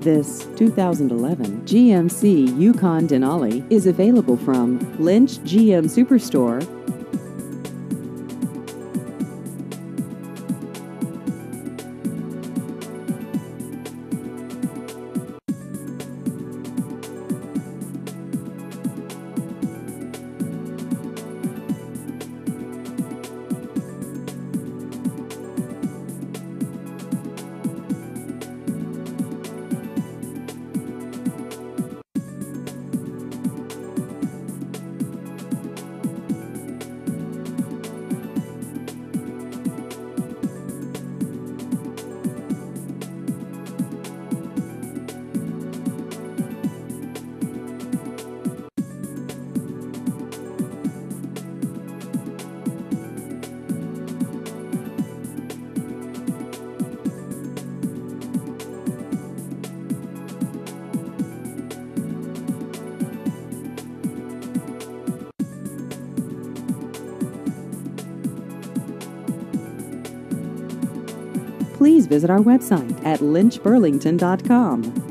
This 2011 GMC Yukon Denali is available from Lynch GM Superstore. Please visit our website at lynchburlington.com.